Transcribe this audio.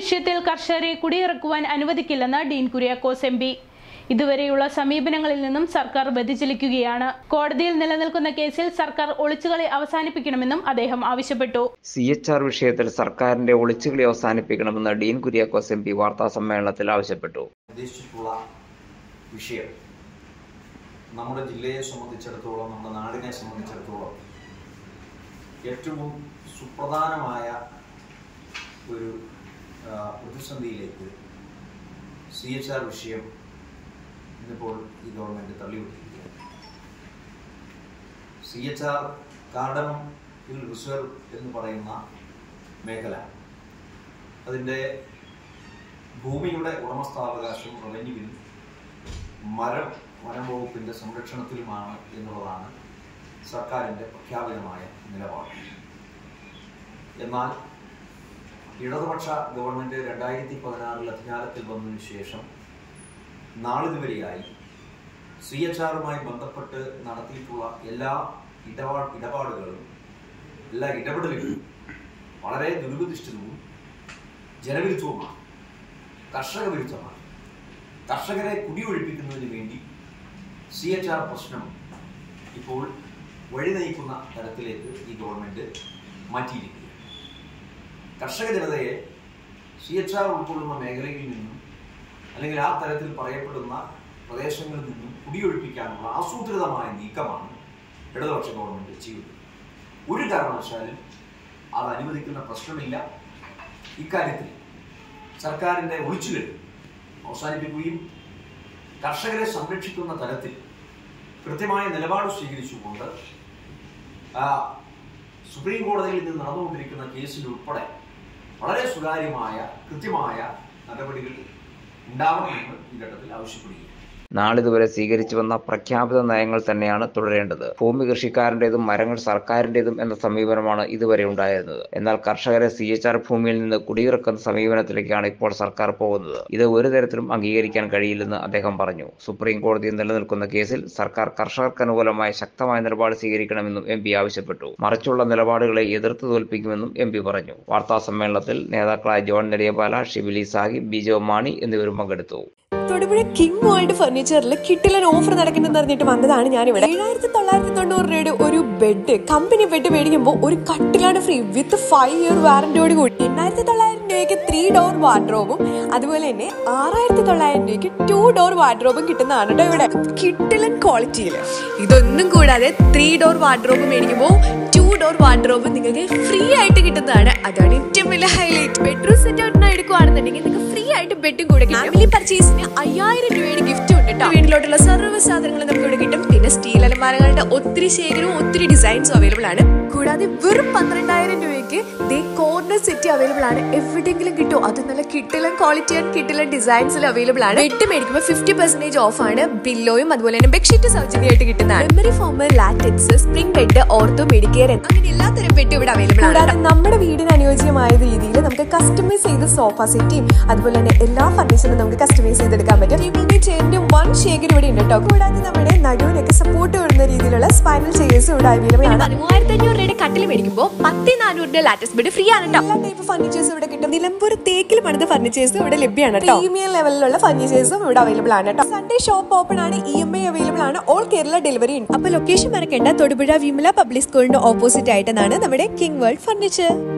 വിഷയത്തിൽ കർഷകരെ കുടിയിറക്കുവാൻ അനുവദിക്കില്ലെന്ന് ഡീൻ കുര്യാക്കോസ് എം.പി. ഇതുവരെയുള്ള സമീപനങ്ങളിൽ നിന്നും സർക്കാർ വ്യതിചലിക്കുകയാണ്. കോടതിയിൽ നിലനിൽക്കുന്ന കേസിൽ സർക്കാർ ഒളിച്ചുകളി അവസാനിപ്പിക്കണമെന്നും അദ്ദേഹം ആവശ്യപ്പെട്ടു. CHR വിഷയത്തിൽ സർക്കാരിന്റെ ഒളിച്ചുകളി അവസാനിപ്പിക്കണമെന്ന് ഡീൻ കുര്യാക്കോസ് എം.പി. വാർത്താ സമ്മേളനത്തിൽ ആവശ്യപ്പെട്ടു. വിഷയം നമ്മുടെ ജില്ലയെ സംബന്ധിച്ചിടത്തോളം, നമ്മുടെ നാടിനെ സംബന്ധിച്ചിടത്തോളം ഏറ്റവും സുപ്രധാനമായ ഒരു പ്രതിസന്ധിയിലേക്ക് CHR വിഷയം ഇന്നിപ്പോൾ ഈ ഗവൺമെൻറ് തള്ളിവിട്ടിരിക്കുകയാണ്. CHR കാർഡമം ഹിൽ റിസർവ് എന്ന് പറയുന്ന മേഖല, അതിൻ്റെ ഭൂമിയുടെ ഉടമസ്ഥാവകാശവും റവന്യൂവിലും വനം വകുപ്പിൻ്റെ സംരക്ഷണത്തിലുമാണ് എന്നുള്ളതാണ് സർക്കാരിൻ്റെ പ്രഖ്യാപിതമായ നിലപാട്. എന്നാൽ ഇടതുപക്ഷ ഗവൺമെൻറ് 2016 അധികാരത്തിൽ വന്നതിന് ശേഷം നാളിതുവരെയായി CHRുമായി ബന്ധപ്പെട്ട് നടത്തിയിട്ടുള്ള എല്ലാ ഇടപാടുകളും, എല്ലാ ഇടപെടലുകളും വളരെ ദുരുപദിഷ്ഠിതവും ജനവിരുദ്ധവുമാണ്, കർഷക വിരുദ്ധമാണ്. കർഷകരെ കുടിയൊഴിപ്പിക്കുന്നതിന് വേണ്ടി CHR പ്രശ്നം ഇപ്പോൾ വഴി നയിക്കുന്ന തരത്തിലേക്ക് ഈ ഗവൺമെൻറ് മാറ്റിയിരിക്കുകയാണ്. കർഷക ജനതയെ CHR ഉൾക്കൊള്ളുന്ന മേഖലയിൽ നിന്നും അല്ലെങ്കിൽ ആ തരത്തിൽ പറയപ്പെടുന്ന പ്രദേശങ്ങളിൽ നിന്നും കുടിയൊഴിപ്പിക്കാനുള്ള ആസൂത്രിതമായ നീക്കമാണ് ഇടതുപക്ഷ ഗവൺമെൻറ് ചെയ്യുന്നത്. ഒരു കാരണവശാലും അത് അനുവദിക്കുന്ന പ്രശ്നമില്ല. ഇക്കാര്യത്തിൽ സർക്കാരിൻ്റെ ഒളിച്ചുകളി അവസാനിപ്പിക്കുകയും കർഷകരെ സംരക്ഷിക്കുന്ന തരത്തിൽ കൃത്യമായ നിലപാട് സ്വീകരിച്ചുകൊണ്ട് സുപ്രീം കോടതിയിൽ നിന്ന് നടന്നുകൊണ്ടിരിക്കുന്ന കേസിൽ ഉൾപ്പെടെ വളരെ സുതാര്യമായ കൃത്യമായ നടപടികൾ ഉണ്ടാവണമെന്ന് ഈ ഘട്ടത്തിൽ ആവശ്യപ്പെടുകയാണ്. നാളിതുവരെ സ്വീകരിച്ചു വന്ന പ്രഖ്യാപിത നയങ്ങൾ തന്നെയാണ് തുടരേണ്ടത്. ഭൂമി കൃഷിക്കാരൻ്റെതും മരങ്ങൾ സർക്കാരിൻ്റെതും എന്ന സമീപനമാണ് ഇതുവരെ ഉണ്ടായിരുന്നത്. എന്നാൽ കർഷകരെ CHR ഭൂമിയിൽ നിന്ന് കുടിയിറക്കുന്ന സമീപനത്തിലേക്കാണ് ഇപ്പോൾ സർക്കാർ പോകുന്നത്. ഇത് ഒരു തരത്തിലും അംഗീകരിക്കാൻ കഴിയില്ലെന്ന് അദ്ദേഹം പറഞ്ഞു. സുപ്രീം കോടതിയിൽ നിലനിൽക്കുന്ന കേസിൽ സർക്കാർ കർഷകർക്ക് അനുകൂലമായ ശക്തമായ നിലപാട് സ്വീകരിക്കണമെന്നും MP ആവശ്യപ്പെട്ടു. മറിച്ചുള്ള നിലപാടുകളെ എതിർത്ത് തോൽപ്പിക്കുമെന്നും MP പറഞ്ഞു. വാർത്താ സമ്മേളനത്തിൽ നേതാക്കളായ ജോൺ നെടിയപാല, ഷിബിലി സാഹിബ്, ബിജോ മാണി എന്നിവരും പങ്കെടുത്തു. തൊടുപുഴ കിങ് വേൾഡ് ഫർണിച്ചറിൽ കിട്ടിലൻ ഓഫർ നടക്കുന്നെന്ന് പറഞ്ഞിട്ട് വന്നതാണ് ഞാനിവിടെ. 7,990 രൂപയുടെ ഒരു ബെഡ്, കമ്പനി ബെഡ് മേടിക്കുമ്പോൾ ഒരു കട്ടിലാണ് ഫ്രീ വിത്ത് 5 year വാറന്റിയോട് കൂടി. 8,900 രൂപയ്ക്ക് 3 door വാർഡ്രോബും അതുപോലെ തന്നെ 6,900 രൂപയ്ക്ക് 2 door വാർഡ്രോബും കിട്ടുന്നതാണ് കേട്ടോ ഇവിടെ. കിട്ടിലൻ ക്വാളിറ്റിയിൽ ഇതൊന്നും കൂടാതെ 3 door വാർഡ്രോബ് മേടിക്കുമ്പോൾ 2 door വാർഡ്രോബ് നിങ്ങൾക്ക് ഫ്രീ ആയിട്ട് കിട്ടുന്നതാണ്. അതാണ് ഏറ്റവും വലിയ ഹൈലൈറ്റ്. ബെഡ്റൂം സെറ്റ് ഔട്ടിന് എടുക്കുകയാണെന്നുണ്ടെങ്കിൽ നിങ്ങൾക്ക് ഫ്രീ ആയിട്ട് ബെഡും കൂടെ കിട്ടും. ഫാമിലി പർച്ചേസിന് 5,000 രൂപയുടെ ഗിഫ്റ്റ് ഉണ്ട് കേട്ടോ. വീട്ടിലോട്ടുള്ള സർവ്വ സാധനങ്ങൾ നമുക്ക് ഇവിടെ കിട്ടും. പിന്നെ സ്റ്റീൽ അലമാരകളുടെ ഒത്തിരി ശേഖരവും ഒത്തിരി ഡിസൈൻസും അവൈലബിൾ ആണ്. കൂടാതെ വെറും 12,000 രൂപയ്ക്ക് കോർണർ സെറ്റ് അവൈലബിൾ ആണ്. എവിടെയെങ്കിലും കിട്ടും. അത് നല്ല കിട്ടിലൻ ക്വാളിറ്റി ആൻഡ് കിട്ടിലൻ ഡിസൈൻസിൽ അവൈലബിൾ ആണ്. ബെഡ് മേടിക്കുമ്പോൾ 50% ഓഫ് ആണ്. പില്ലോയും അതുപോലെ തന്നെ ബെഡ്ഷീറ്റ് സൗജന്യമായിട്ട് കിട്ടുന്നതാണ്. Memory foam, latex, spring bed, ortho medicare അങ്ങനെ എല്ലാത്തരം ബെഡ് ഇവിടെ അവൈലബിൾ ആണ്. കൂടാതെ നമ്മുടെ വീടിന് അനുയോജ്യമായ രീതിയിൽ നമുക്ക് കസ്റ്റമൈസ് ചെയ്ത് സോഫ സെറ്റും അതുപോലെ തന്നെ എല്ലാ ഫർണിച്ചറും നമുക്ക് കസ്റ്റമൈസ് ചെയ്തെടുക്കാൻ പറ്റും. ചെയറിന്റെ വൺ ശേഖരം ഇവിടെ ഉണ്ട് കേട്ടോ. കൂടാതെ നമ്മുടെ നടുവിനൊക്കെ സപ്പോർട്ട് വരുന്ന രീതിയിലുള്ള സ്പൈനൽ ചെയേഴ്സ് ഇവിടെ അവൈലബിൾ ആണ്. 3,500 രൂപയുടെ കട്ടിൽ മേടിക്കുമ്പോൾ 10,400 ലാറ്റക്സ് ബെഡ് ഫ്രീ ആണ് കേട്ടോ. എല്ലാ ടൈപ്പ് ഫർണിച്ചേഴ്സ് ഇവിടെ കിട്ടും. നിലമ്പൂർ തേക്കിൽ പണിത ഫർണിച്ചേഴ്സും ഇവിടെ ലഭ്യമാണ്. പ്രീമിയം ലെവലിലുള്ള ഫർണിച്ചേഴ്സും ഇവിടെ അവൈലബിൾ ആണ് കേട്ടോ. സൺഡേ ഷോപ്പ് ഓപ്പൺ ആണ്. EMI അവൈലബിൾ ആണ്. ഓൾ കേരള ഡെലിവറി ഉണ്ട്. അപ്പൊ ലൊക്കേഷൻ മറക്കേണ്ട. തൊടുപുഴ വിമല പബ്ലിക് സ്കൂളിന്റെ ഓപ്പോസിറ്റ് ആയിട്ടാണ് നമ്മുടെ കിങ് വേൾഡ് ഫർണിച്ചർ.